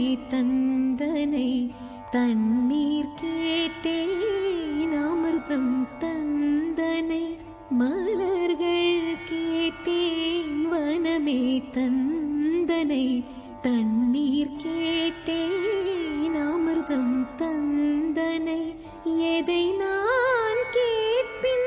தந்தனை தண்ணீர் கேட்டேன் அமிர்தம் தந்தனை மலர்கள் கேட்டேன் வனமே தந்தனை தண்ணீர் கேட்டேன் அமிர்தம் தந்தனை எதை நான் கேட்பின்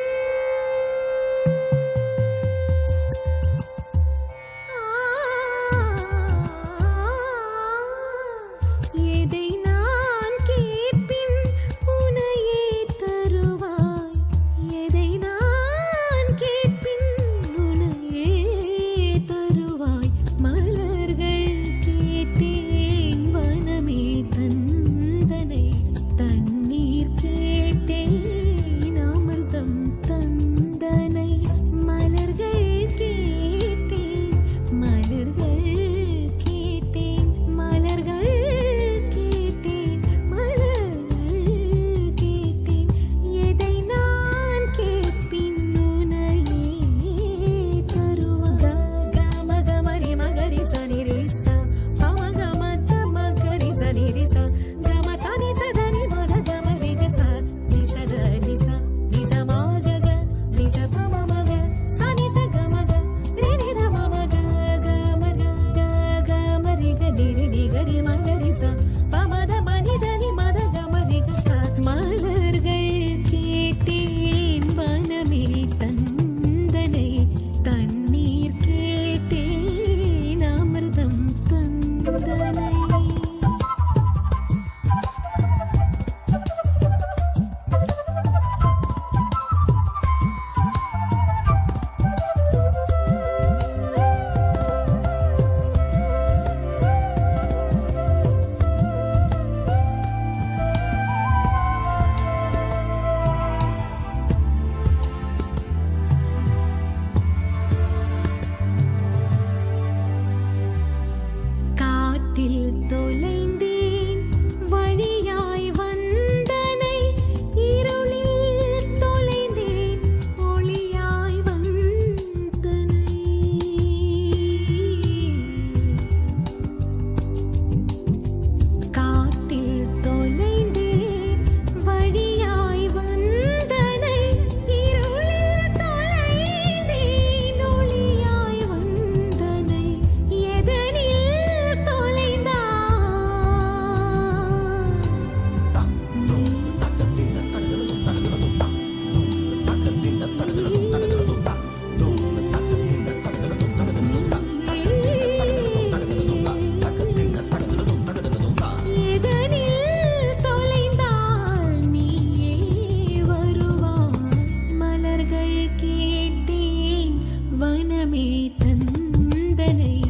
எதை நான் கேட்பின் உனையே தருவாய் எதை நான் கேட்பின் உனையே தருவாய் மலர்கள் கேட்டேன் வனமே தந்தனை தண்ணீர் கேட்டேன் அமிர்தம் தந்தனை மலர்கள் கேட்டேன் மலர்கள் கேட்டேன் மலர்கள் கேட்டேன் மலர்கள் கேட்டேன் எதை நான் கேட்பின் உனையே தருவாய் கம கமரி மகரி சனி ரிசா பம கம தம கரி சனி ரிசா கம சனி சதனி மத கமரி கசா நிசத நிசா நிச மகக நிச பம மக சனி ச கமக ரினி த மம க கம க கமரி க நிரி நிகரி மகரி சா பம த மனி தனி மத கமரி கசா மலர்கள் கேட்டேன் வனமே தந்தனை தண்ணீர் கேட்டேன் அமிர்தம் தந்தனை காட்டில் தொலைந்தேன் வழியாய் வந்தனை இருளில் தொலைந்தேன் ஒளியாய் வந்தனை காட்டில் தொலைந்தேன் வழியாய் வந்தனை இருளில் தொலைந்தேன் ஒளியாய் வந்தனை எதனில் தொலைந்தாய் எதனில் தொலைந்தால் நீயே வருவாய் மலர்கள் கேட்டேன் வனமே தந்தனை